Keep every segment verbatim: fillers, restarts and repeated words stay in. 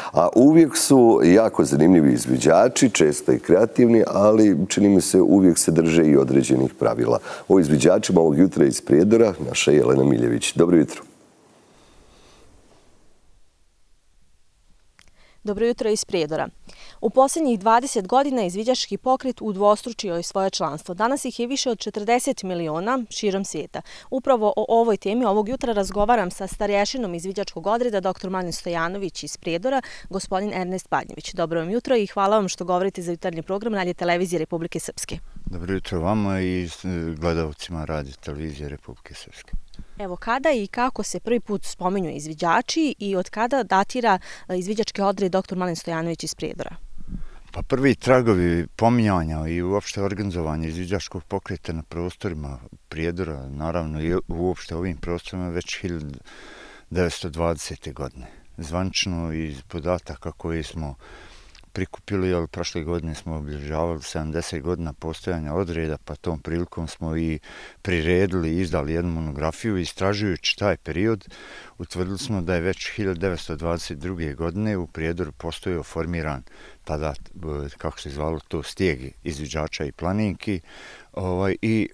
A uvijek su jako zanimljivi izviđači, često i kreativni, ali čini mi se uvijek se drže i određenih pravila. O izviđačima ovog jutra iz Prijedora, naša Jelena Miljević. Dobro jutro. Dobro jutro iz Prijedora. U posljednjih dvadeset godina izviđački pokret udvostručio je svoje članstvo. Danas ih je više od četrdeset miliona širom svijeta. Upravo o ovoj temi ovog jutra razgovaram sa starješinom izviđačkog odreda, doktor Mladen Stojanović iz Prijedora, gospodin Ernest Badnjević. Dobro vam jutro i hvala vam što govorite za jutarnji program Radio Televizije Republike Srpske. Dobro jutro vama i gledalcima Radio Televizije Republike Srpske. Evo, kada i kako se prvi put spominju izviđači i od kada datira izviđački odred doktor Mladen Stojanović iz Prijedora? Pa prvi tragovi pominjanja i uopšte organizovanje izviđačkog pokreta na prostorima Prijedora, naravno i uopšte ovim prostorima, već hiljadu devetsto dvadesete. godine. Zvanično iz podataka koje smo prikupili, ali prošle godine smo obilježavali sedamdeset godina postojanja odreda, pa tom prilikom smo i priredili i izdali jednu monografiju. Istražujući taj period, utvrdili smo da je već hiljadu devetsto dvadeset druge. godine u Prijedoru postojao formiran, tada, kako se zvalo to, stijeg izviđača i planinki, ovaj, i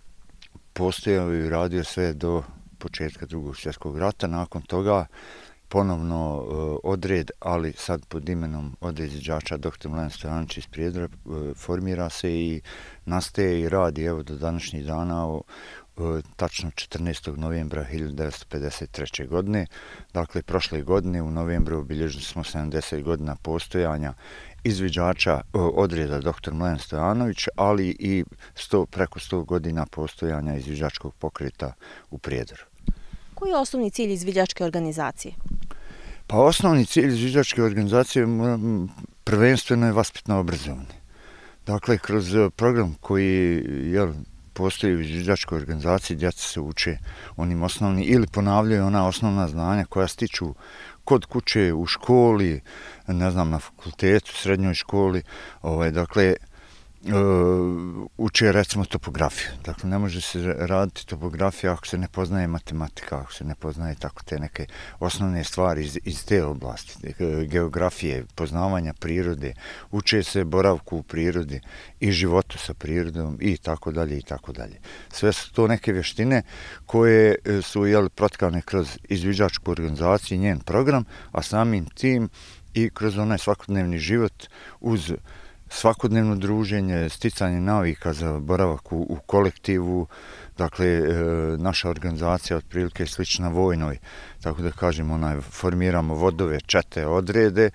postojao i radio sve do početka Drugog svjetskog rata. Nakon toga ponovno uh, odred, ali sad pod imenom odred izviđača doktor Mladen Stojanović iz Prijedora uh, formira se i nastaje i radi evo do današnjih dana, uh, tačno četrnaestog novembra hiljadu devetsto pedeset treće. godine. Dakle, prošle godine u novembru obilježili smo sedamdeset godina postojanja izviđača uh, odreda doktor Mladen Stojanović, ali i sto, preko sto godina postojanja izviđačkog pokreta u Prijedoru. Koji je osnovni cilj izviđačke organizacije? Pa osnovni cilj izviđačke organizacije prvenstveno je vaspitno obrazovanje. Dakle, kroz program koji jel, postoji u izviđačkoj organizaciji, djeca se uče onim osnovnim ili ponavljaju ona osnovna znanja koja stiču kod kuće, u školi, ne znam, na fakultetu, srednjoj školi. Ovaj, dakle, Uh, uče recimo topografiju. Dakle, ne može se raditi topografija ako se ne poznaje matematika, ako se ne poznaje tako te neke osnovne stvari iz, iz te oblasti. Geografije, poznavanja prirode, uče se boravku u prirodi i životu sa prirodom i tako dalje i tako dalje. Sve su to neke vještine koje su jel, protkane kroz izviđačku organizaciju i njen program, a samim tim i kroz onaj svakodnevni život uz svakodnevno druženje, sticanje navika za boravak u, u kolektivu. Dakle, e, naša organizacija otprilike je slična vojnoj, tako da kažemo, onaj, formiramo vodove, čete, odrede.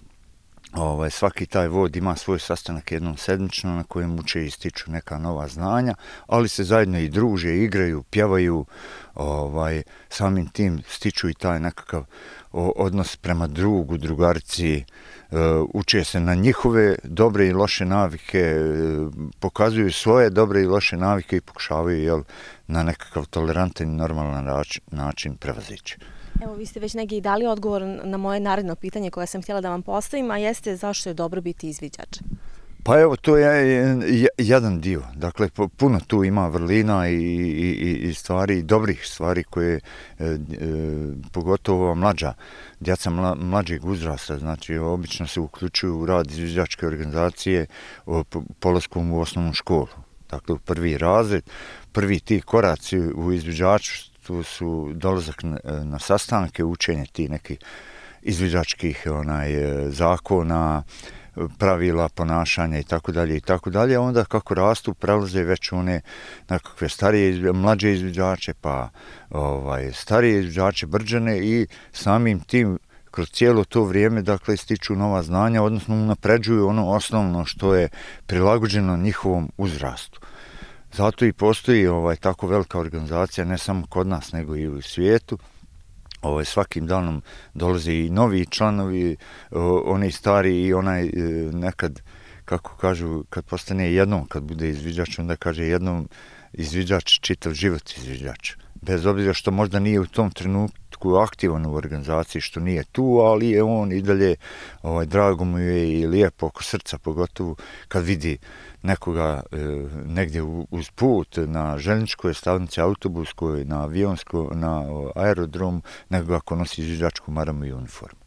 Ovaj, svaki taj vod ima svoj sastanak jednom sedmično na kojem uče i stiču neka nova znanja, ali se zajedno i druže, igraju, pjevaju, ovaj, samim tim stiču i taj nekakav odnos prema drugu, drugarici, uh, uče se na njihove dobre i loše navike, uh, pokazuju svoje dobre i loše navike i pokušavaju jel, na nekakav tolerantan i normalan način prevazići. Evo, vi ste već negdje i dali odgovor na moje naredno pitanje koje sam htjela da vam postavim, a jeste zašto je dobro biti izviđač? Pa evo, to je jedan dio. Dakle, puno tu ima vrlina i, i, i stvari, dobrih stvari koje, e, e, pogotovo mlađa, djeca mla, mlađeg uzrasta, znači, obično se uključuju u rad izviđačke organizacije o, polaskom u osnovnu školu. Dakle, u prvi razred, prvi ti koraci u izviđaču, tu su dolazak na, na sastanke, učenje ti nekih izviđačkih onaj, zakona, pravila ponašanja i tako dalje i tako dalje, a onda kako rastu prelaze već one nekakve starije, mlađe izviđače, pa ovaj, starije izviđače, brđane i samim tim kroz cijelo to vrijeme dakle stiču nova znanja, odnosno unapređuju ono osnovno što je prilagođeno njihovom uzrastu. Zato i postoji ovaj, tako velika organizacija, ne samo kod nas, nego i u svijetu. Ovaj, svakim danom dolaze i novi članovi, o, oni stari i onaj e, nekad, kako kažu, kad postane jednom, kad bude izviđač, onda kaže jednom izviđač, čitav život izviđač. Bez obzira što možda nije u tom trenutku aktivan u organizaciji, što nije tu, ali je on i dalje, ovaj, drago mu je i lijepo oko srca, pogotovo kad vidi nekoga e, negdje uz put, na željezničkoj stanici, autobuskoj, na avionskoj, na aerodromu, nego ako nosi izviđačku maramu i uniformu.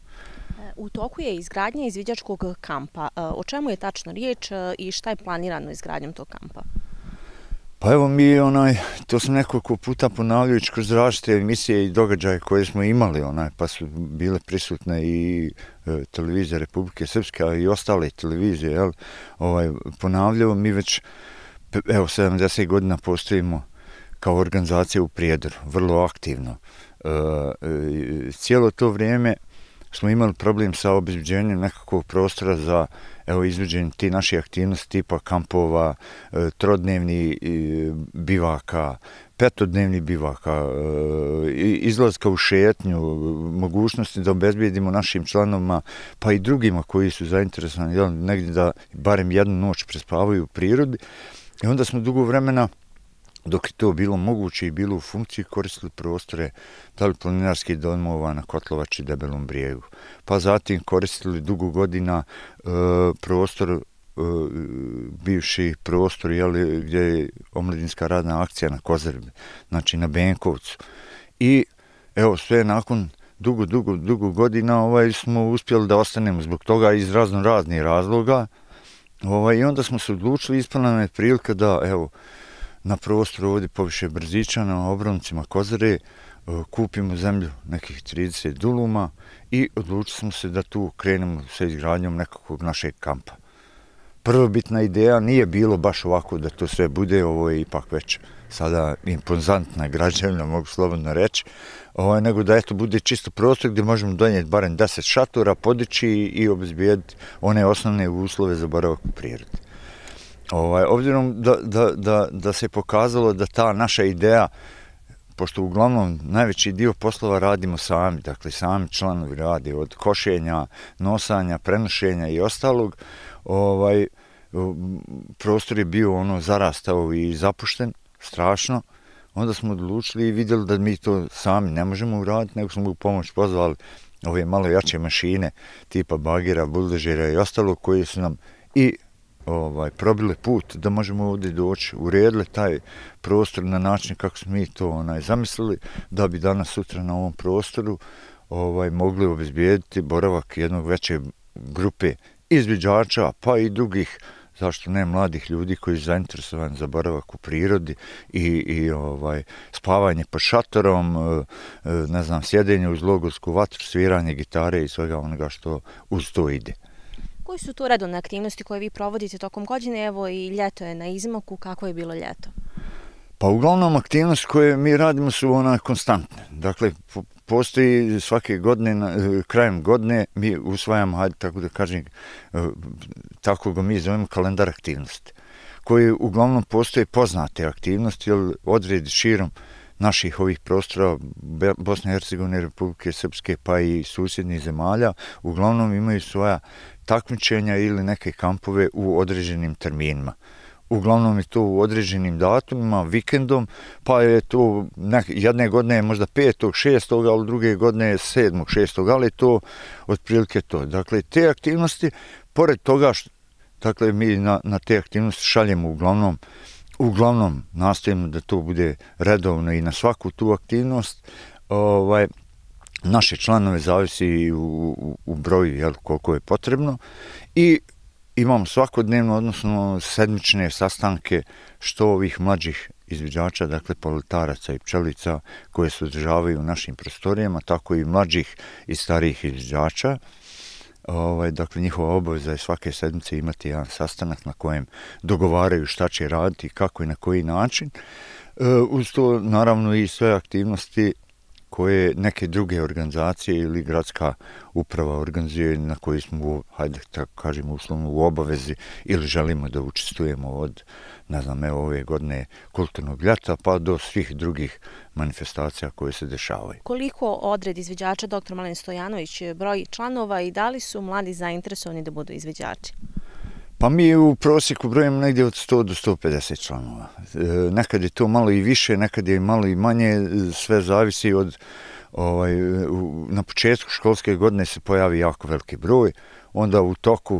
U toku je izgradnja izviđačkog kampa. O čemu je tačno riječ i šta je planirano izgradnjom tog kampa? Pa evo mi, onaj, to sam nekoliko puta ponavljajući kroz različite emisije i događaje koje smo imali, onaj, pa su bile prisutne i e, televizija Republike Srpske, a i ostale televizije, jel, ovaj, ponavljamo, mi već, evo, sedamdeset godina postojimo kao organizacija u Prijedoru, vrlo aktivno. E, e, cijelo to vrijeme smo imali problem sa obezbeđenjem nekakvog prostora za evo izvođenje ti naše aktivnosti tipa kampova, e, trodnevni e, bivaka, petodnevni bivaka, e, izlazka u šetnju, mogućnosti da obezbijedimo našim članovima, pa i drugima koji su zainteresovani, jel, negdje da barem jednu noć prespavaju u prirodi. I onda smo dugo vremena, dok je to bilo moguće i bilo u funkciji, koristili prostore da li planinarskih domova na Kotlovači, Debelom brijegu. Pa zatim koristili dugo godina e, prostor, e, bivši prostor, jeli, gdje je omladinska radna akcija na Kozarbi, znači na Benkovcu. I evo sve nakon dugo, dugo, dugo godina ovaj, smo uspjeli da ostanemo zbog toga iz razno raznih razloga. Ovaj, I onda smo se odlučili, ispala nam je prilika da evo, na prostoru ovdje poviše Brzića, na obroncima Kozare, kupimo zemlju nekih trideset duluma i odlučili smo se da tu krenemo sa izgradnjom nekakvog našeg kampa. Prvobitna ideja nije bilo baš ovako da to sve bude, ovo je ipak već sada impozantna građevina, mogu slobodno reći, ovo, nego da eto bude čisto prostor gdje možemo donijeti barem deset šatora, podići i obezbijediti one osnovne uslove za boravak u prirodi. Ovaj, obzirom da, da, da, da se pokazalo da ta naša ideja, pošto uglavnom najveći dio poslova radimo sami, dakle sami članovi rade od košenja, nosanja, prenošenja i ostalog, ovaj, prostor je bio ono zarastao i zapušten, strašno. Onda smo odlučili i vidjeli da mi to sami ne možemo uraditi, nego smo u pomoć pozvali ove malo jače mašine tipa bagera, buldožera i ostalo koji su nam i ovaj, probile put da možemo ovdje doći, uredili taj prostor na način kako smo mi to onaj, zamislili, da bi danas sutra na ovom prostoru ovaj, mogli obezbijediti boravak jednog veće grupe izviđača, pa i drugih, zašto ne, mladih ljudi koji su zainteresovani za boravak u prirodi i, i ovaj, spavanje pod šatorom, ne znam, sjedenje uz logorsku vatru, sviranje gitare i svega onoga što uz to ide. Koji su to redovne aktivnosti koje vi provodite tokom godine? Evo i ljeto je na izmaku, kako je bilo ljeto? Pa uglavnom aktivnosti koje mi radimo su ona konstantne. Dakle, postoji svake godine, krajem godine mi usvajamo, hajde tako da kažem, tako ga mi zovemo kalendar aktivnosti, koji uglavnom postoje poznate aktivnosti, jer odredi širom naših ovih prostora Bosne i Hercegovine, Republike Srpske, pa i susjednih zemalja, uglavnom imaju svoja takmičenja ili neke kampove u određenim terminima. Uglavnom je to u određenim datumima, vikendom, pa je to nek, jedne godine je možda petog, šestog, ali druge godine je sedmog, šestog, ali je to otprilike to. Dakle, te aktivnosti, pored toga, što, dakle, mi na, na te aktivnosti šaljemo uglavnom, uglavnom nastojimo da to bude redovno i na svaku tu aktivnost. Ovaj, naše članove zavisi u, u, u broju, jel, koliko je potrebno i imamo svakodnevno, odnosno sedmične sastanke što ovih mlađih izviđača, dakle poletaraca i pčelica koje se održavaju u našim prostorijama, tako i mlađih i starijih izviđača. Ovaj, dakle, njihova obaveza je svake sedmice imati jedan sastanak na kojem dogovaraju šta će raditi, kako i na koji način. E, uz to, naravno, i sve aktivnosti koje neke druge organizacije ili gradska uprava organizuje, na koji smo, hajde tako kažemo, uslovno u obavezi ili želimo da učestvujemo od, ne znam, evo ove godine kulturnog ljeta pa do svih drugih manifestacija koje se dešavaju. Koliko odred izviđača doktor Mladen Stojanović broji članova i da li su mladi zainteresovani da budu izviđači? Pa mi u prosjeku brojimo negdje od sto do sto pedeset članova. E, nekad je to malo i više, nekad je malo i manje, sve zavisi od, ovaj, u, na početku školske godine se pojavi jako veliki broj, onda u toku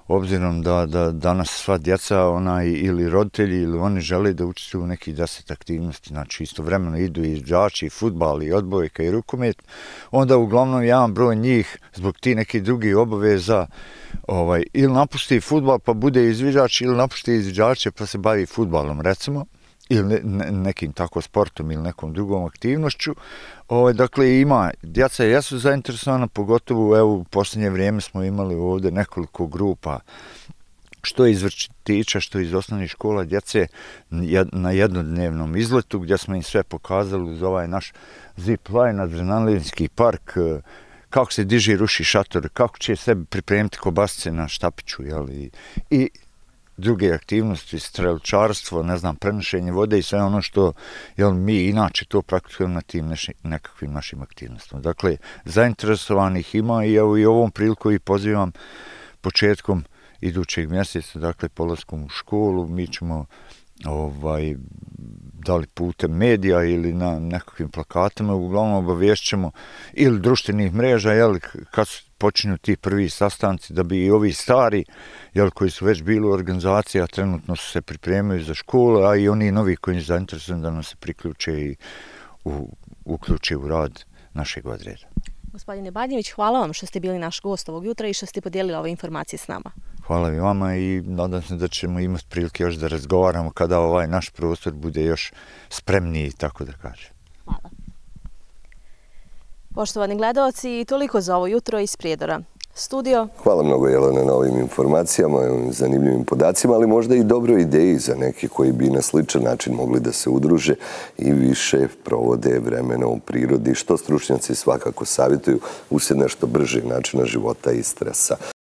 obzirom da, da danas sva djeca onaj, ili roditelji ili oni žele da učestvuju u nekih deset aktivnosti, znači istovremeno idu i đači, i fudbal, i odbojka, i rukomet, onda uglavnom jedan broj njih zbog ti nekih drugih obaveza ovaj, ili napusti fudbal pa bude izviđač ili napusti izviđače pa se bavi fudbalom recimo, ili ne, nekim tako sportom ili nekom drugom aktivnošću. Ovaj, dakle, ima, djeca jesu zainteresovana, pogotovo evo, u posljednje vrijeme smo imali ovdje nekoliko grupa, što iz vrtića, što iz osnovnih škola, djece na jednodnevnom izletu gdje smo im sve pokazali uz ovaj naš zip line, adrenalinski park, kako se diže i ruši šator, kako će sebi pripremiti kobasice na štapiću, jel, i, i druge aktivnosti, strelčarstvo, ne znam, prenošenje vode i sve ono što jel, mi inače to praktikujemo na tim neši, nekakvim našim aktivnostima. Dakle, zainteresovanih ima i evo i ovom priliku i pozivam početkom idućeg mjeseca, dakle, polaskom u školu, mi ćemo ovaj, da li putem medija ili na nekakvim plakatima, uglavnom obavješćemo ili društvenih mreža, jel, kad počinju ti prvi sastanci, da bi i ovi stari, jel, koji su već bili u organizaciji, a trenutno se pripremaju za školu, a i oni novi koji su zainteresovani da nam se priključe i u, uključe u rad našeg odreda. Gospodine Badnjević, hvala vam što ste bili naš gost ovog jutra i što ste podijelili ove informacije s nama. Hvala i vama i nadam se da ćemo imati prilike još da razgovaramo kada ovaj naš prostor bude još spremniji, tako da kažem. Hvala. Poštovani gledalci, toliko za ovo jutro iz Prijedora. Studio. Hvala mnogo, Jelena, na ovim informacijama, ovim zanimljivim podacima, ali možda i dobroj ideji za neke koji bi na sličan način mogli da se udruže i više provode vremena u prirodi, što stručnjaci svakako savjetuju usred nešto bržeg načina života i stresa.